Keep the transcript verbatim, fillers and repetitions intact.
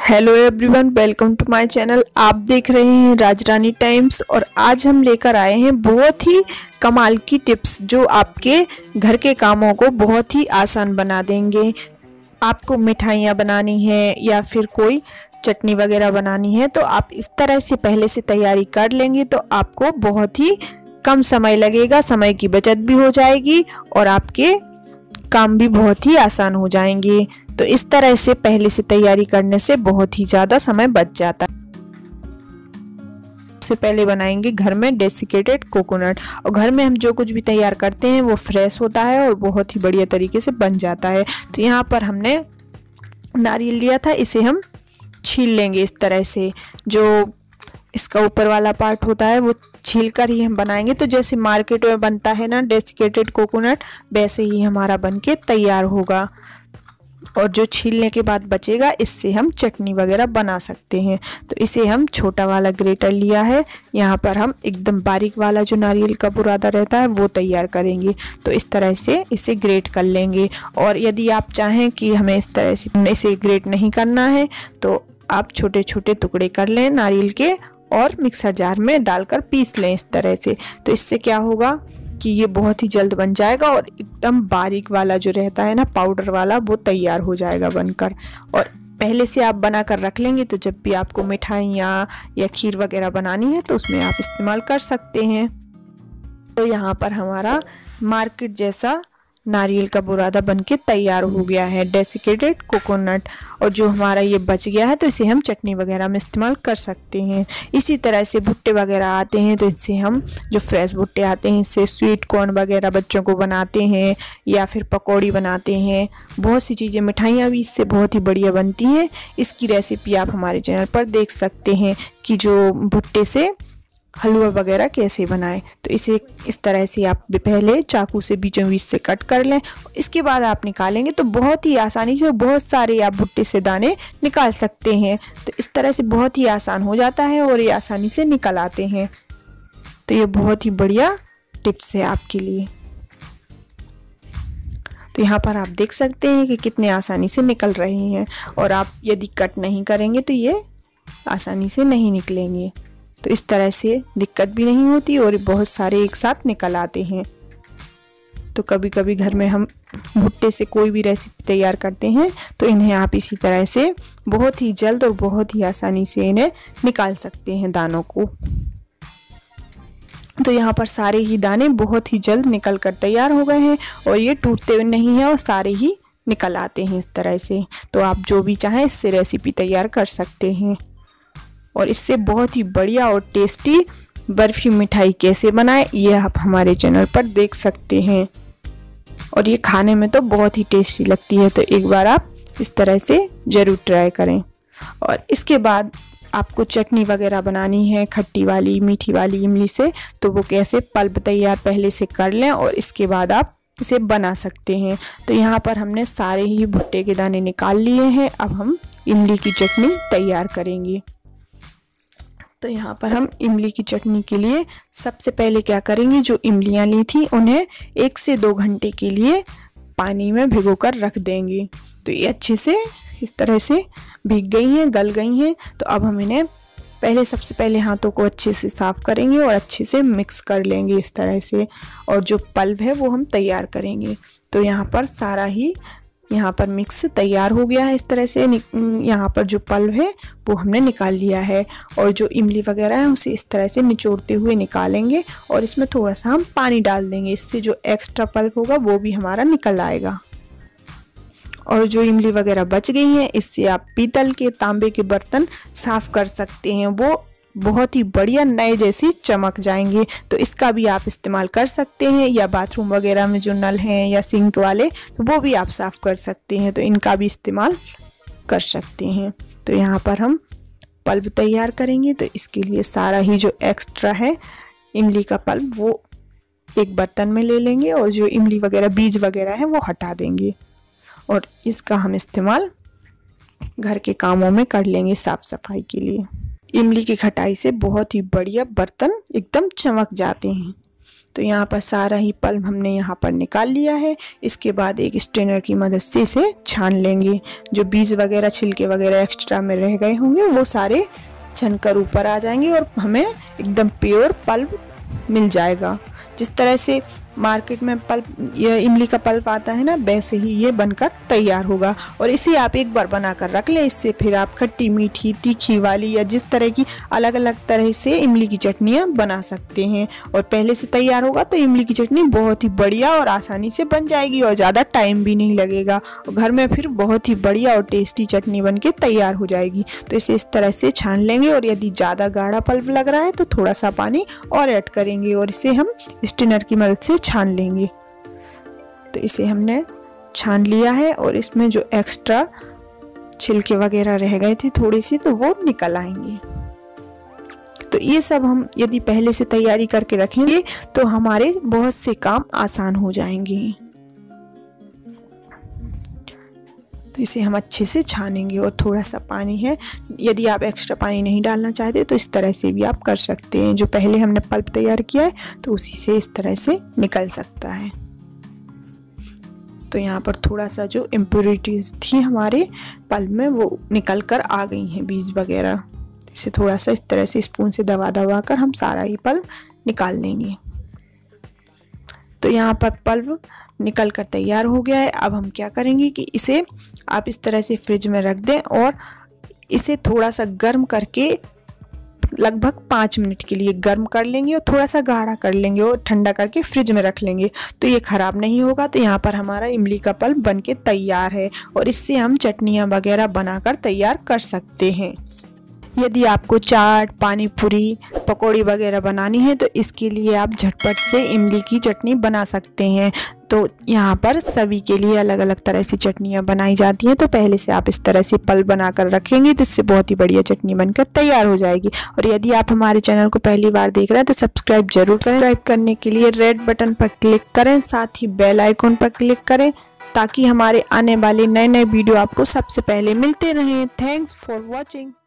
Hello everyone, welcome to my channel. आप देख रहे हैं राजरानी टाइम्स और आज हम लेकर आए हैं बहुत ही कमाल की टिप्स जो आपके घर के कामों को बहुत ही आसान बना देंगे। आपको मिठाइयाँ बनानी है या फिर कोई चटनी वगैरह बनानी है तो आप इस तरह से पहले से तैयारी कर लेंगे तो आपको बहुत ही कम समय लगेगा, समय की बचत भी हो जाएगी और आपके काम भी बहुत ही आसान हो जाएंगे। तो इस तरह से पहले से तैयारी करने से बहुत ही ज़्यादा समय बच जाता है। सबसे पहले बनाएंगे घर में डेसिकेटेड कोकोनट, और घर में हम जो कुछ भी तैयार करते हैं वो फ्रेश होता है और बहुत ही बढ़िया तरीके से बन जाता है। तो यहाँ पर हमने नारियल लिया था, इसे हम छील लेंगे इस तरह से। जो इसका ऊपर वाला पार्ट होता है वो छील कर ही हम बनाएंगे। तो जैसे मार्केट में बनता है ना डेसिकेटेड कोकोनट, वैसे ही हमारा बनके तैयार होगा। और जो छीलने के बाद बचेगा इससे हम चटनी वगैरह बना सकते हैं। तो इसे हम छोटा वाला ग्रेटर लिया है, यहाँ पर हम एकदम बारीक वाला जो नारियल का बुरादा रहता है वो तैयार करेंगे। तो इस तरह से इसे ग्रेट कर लेंगे। और यदि आप चाहें कि हमें इस तरह से इसे ग्रेट नहीं करना है तो आप छोटे छोटे टुकड़े कर लें नारियल के और मिक्सर जार में डालकर पीस लें इस तरह से। तो इससे क्या होगा कि ये बहुत ही जल्द बन जाएगा और एकदम बारीक वाला जो रहता है ना पाउडर वाला वो तैयार हो जाएगा बनकर। और पहले से आप बना कर रख लेंगे तो जब भी आपको मिठाइयाँ या खीर वगैरह बनानी है तो उसमें आप इस्तेमाल कर सकते हैं। तो यहाँ पर हमारा मार्केट जैसा नारियल का बुरादा बनके तैयार हो गया है, डेसिकेटेड कोकोनट। और जो हमारा ये बच गया है तो इसे हम चटनी वगैरह में इस्तेमाल कर सकते हैं। इसी तरह से भुट्टे वगैरह आते हैं तो इससे हम जो फ्रेश भुट्टे आते हैं इससे स्वीट कॉर्न वगैरह बच्चों को बनाते हैं या फिर पकौड़ी बनाते हैं। बहुत सी चीज़ें, मिठाइयाँ भी इससे बहुत ही बढ़िया बनती हैं। इसकी रेसिपी आप हमारे चैनल पर देख सकते हैं कि जो भुट्टे से हलवा वगैरह कैसे बनाएं। तो इसे इस तरह से आप पहले चाकू से बीचों बीच से कट कर लें। इसके बाद आप निकालेंगे तो बहुत ही आसानी से बहुत सारे आप भुट्टे से दाने निकाल सकते हैं। तो इस तरह से बहुत ही आसान हो जाता है और ये आसानी से निकल आते हैं। तो ये बहुत ही बढ़िया टिप्स है आपके लिए। तो यहाँ पर आप देख सकते हैं कि कितने आसानी से निकल रहे हैं। और आप यदि कट नहीं करेंगे तो ये आसानी से नहीं निकलेंगे। तो इस तरह से दिक्कत भी नहीं होती और बहुत सारे एक साथ निकल आते हैं। तो कभी कभी घर में हम भुट्टे से कोई भी रेसिपी तैयार करते हैं तो इन्हें आप इसी तरह से बहुत ही जल्द और बहुत ही आसानी से इन्हें निकाल सकते हैं दानों को। तो यहाँ पर सारे ही दाने बहुत ही जल्द निकल कर तैयार हो गए हैं और ये टूटते नहीं हैं और सारे ही निकल आते हैं इस तरह से। तो आप जो भी चाहें इससे रेसिपी तैयार कर सकते हैं। और इससे बहुत ही बढ़िया और टेस्टी बर्फी मिठाई कैसे बनाएं ये आप हमारे चैनल पर देख सकते हैं। और ये खाने में तो बहुत ही टेस्टी लगती है। तो एक बार आप इस तरह से ज़रूर ट्राई करें। और इसके बाद आपको चटनी वगैरह बनानी है खट्टी वाली मीठी वाली इमली से, तो वो कैसे पल्प तैयार पहले से कर लें और इसके बाद आप इसे बना सकते हैं। तो यहाँ पर हमने सारे ही भुट्टे के दाने निकाल लिए हैं। अब हम इमली की चटनी तैयार करेंगे। तो यहाँ पर हम इमली की चटनी के लिए सबसे पहले क्या करेंगे, जो इमलियाँ ली थी उन्हें एक से दो घंटे के लिए पानी में भिगोकर रख देंगे। तो ये अच्छे से इस तरह से भीग गई हैं, गल गई हैं। तो अब हम इन्हें पहले सबसे पहले हाथों को अच्छे से साफ़ करेंगे और अच्छे से मिक्स कर लेंगे इस तरह से। और जो पल्प है वो हम तैयार करेंगे। तो यहाँ पर सारा ही यहाँ पर मिक्स तैयार हो गया है इस तरह से। यहाँ पर जो पल्प है वो हमने निकाल लिया है और जो इमली वगैरह है उसे इस तरह से निचोड़ते हुए निकालेंगे और इसमें थोड़ा सा हम पानी डाल देंगे। इससे जो एक्स्ट्रा पल्प होगा वो भी हमारा निकल आएगा। और जो इमली वगैरह बच गई हैं इससे आप पीतल के तांबे के बर्तन साफ़ कर सकते हैं, वो बहुत ही बढ़िया नए जैसी चमक जाएंगे। तो इसका भी आप इस्तेमाल कर सकते हैं। या बाथरूम वगैरह में जो नल हैं या सिंक वाले तो वो भी आप साफ़ कर सकते हैं। तो इनका भी इस्तेमाल कर सकते हैं। तो यहाँ पर हम पल्प तैयार करेंगे। तो इसके लिए सारा ही जो एक्स्ट्रा है इमली का पल्प वो एक बर्तन में ले लेंगे और जो इमली वगैरह बीज वगैरह है वो हटा देंगे। और इसका हम इस्तेमाल घर के कामों में कर लेंगे साफ़ सफाई के लिए। इमली की खटाई से बहुत ही बढ़िया बर्तन एकदम चमक जाते हैं। तो यहाँ पर सारा ही पल्प हमने यहाँ पर निकाल लिया है। इसके बाद एक स्ट्रेनर की मदद से इसे छान लेंगे। जो बीज वगैरह छिलके वगैरह एक्स्ट्रा में रह गए होंगे वो सारे छनकर ऊपर आ जाएंगे और हमें एकदम प्योर पल्प मिल जाएगा। जिस तरह से मार्केट में पल्प ये इमली का पल्प आता है ना, वैसे ही ये बनकर तैयार होगा। और इसे आप एक बार बनाकर रख लें, इससे फिर आप खट्टी मीठी तीखी वाली या जिस तरह की अलग अलग तरह से इमली की चटनियाँ बना सकते हैं। और पहले से तैयार होगा तो इमली की चटनी बहुत ही बढ़िया और आसानी से बन जाएगी और ज़्यादा टाइम भी नहीं लगेगा और घर में फिर बहुत ही बढ़िया और टेस्टी चटनी बन के तैयार हो जाएगी। तो इसे इस तरह से छान लेंगे और यदि ज़्यादा गाढ़ा पल्प लग रहा है तो थोड़ा सा पानी और ऐड करेंगे और इसे हम स्ट्रेनर की मदद से छान लेंगे। तो इसे हमने छान लिया है और इसमें जो एक्स्ट्रा छिलके वगैरह रह गए थे थोड़ी सी, तो वो निकल आएंगे। तो ये सब हम यदि पहले से तैयारी करके रखेंगे तो हमारे बहुत से काम आसान हो जाएंगे। तो इसे हम अच्छे से छानेंगे और थोड़ा सा पानी है, यदि आप एक्स्ट्रा पानी नहीं डालना चाहते तो इस तरह से भी आप कर सकते हैं। जो पहले हमने पल्प तैयार किया है तो उसी से इस तरह से निकल सकता है। तो यहाँ पर थोड़ा सा जो इम्प्योरिटीज थी हमारे पल्प में वो निकल कर आ गई हैं, बीज वगैरह। इसे थोड़ा सा इस तरह से स्पून से दबा दबा कर हम सारा ही पल्प निकाल लेंगे। तो यहाँ पर पल्प निकल कर तैयार हो गया है। अब हम क्या करेंगे कि इसे आप इस तरह से फ्रिज में रख दें और इसे थोड़ा सा गर्म करके लगभग पाँच मिनट के लिए गर्म कर लेंगे और थोड़ा सा गाढ़ा कर लेंगे और ठंडा करके फ्रिज में रख लेंगे, तो ये ख़राब नहीं होगा। तो यहाँ पर हमारा इमली का पल्प बनके तैयार है और इससे हम चटनियाँ वगैरह बनाकर तैयार कर सकते हैं। यदि आपको चाट, पानी पूरी, पकौड़ी वगैरह बनानी है तो इसके लिए आप झटपट से इमली की चटनी बना सकते हैं। तो यहाँ पर सभी के लिए अलग अलग तरह से चटनियाँ बनाई जाती हैं। तो पहले से आप इस तरह से पल्प बनाकर रखेंगे तो इससे बहुत ही बढ़िया चटनी बनकर तैयार हो जाएगी। और यदि आप हमारे चैनल को पहली बार देख रहे हैं तो सब्सक्राइब जरूर करें। सब्सक्राइब करने के लिए रेड बटन पर क्लिक करें, साथ ही बेल आइकॉन पर क्लिक करें ताकि हमारे आने वाले नए नए वीडियो आपको सबसे पहले मिलते रहें। Thanks for watching.